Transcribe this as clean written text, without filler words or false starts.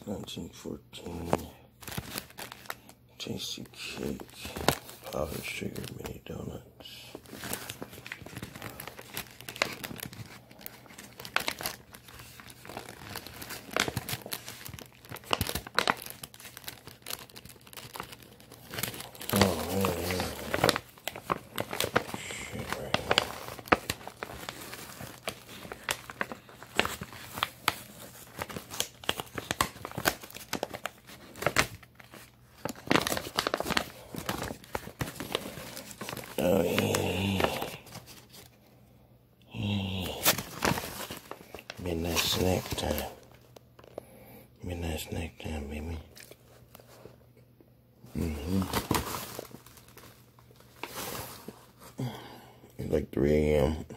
1914 Tasty Cake Powdered Sugar Mini Donuts. Oh man, shit right here. Oh yeah. Midnight snack time. Midnight snack time, baby. It's like 3 a.m.